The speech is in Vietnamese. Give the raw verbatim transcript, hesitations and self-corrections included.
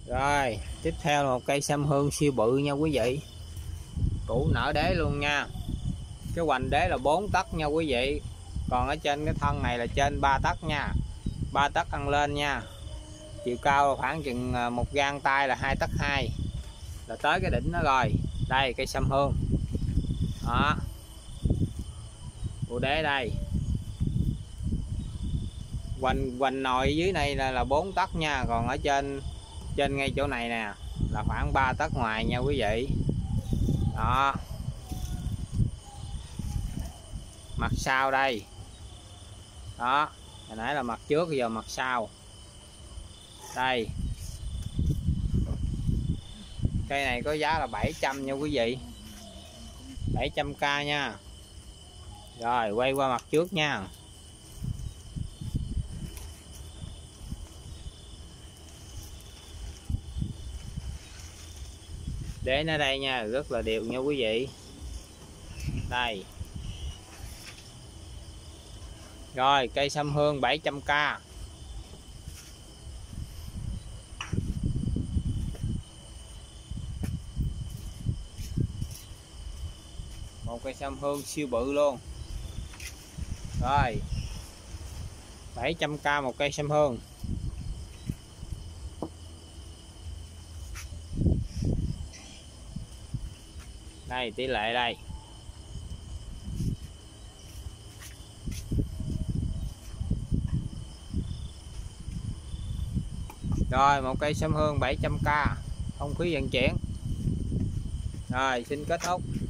Rồi tiếp theo là một cây sâm hương siêu bự nha quý vị, củ nở đế luôn nha. Cái hoành đế là bốn tấc nha quý vị, còn ở trên cái thân này là trên ba tấc nha, ba tấc ăn lên nha. Chiều cao là khoảng chừng một gang tay là hai tấc hai, là tới cái đỉnh nó rồi. Đây cây sâm hương đó, củ đế đây, hoành hoành nồi dưới này là là bốn tấc nha, còn ở trên trên ngay chỗ này nè là khoảng ba tấc ngoài nha quý vị. Đó, mặt sau đây đó, hồi nãy là mặt trước, giờ mặt sau đây. Cây này có giá là bảy trăm nha quý vị, bảy trăm k nha. Rồi quay qua mặt trước nha. Để nó đây nha, rất là đều nha quý vị. Đây. Rồi cây sâm hương bảy trăm k. Một cây sâm hương siêu bự luôn. Rồi bảy trăm k một cây sâm hương. Đây tỷ lệ đây. Rồi một cây sâm hương bảy trăm k, không khí vận chuyển. Rồi xin kết thúc.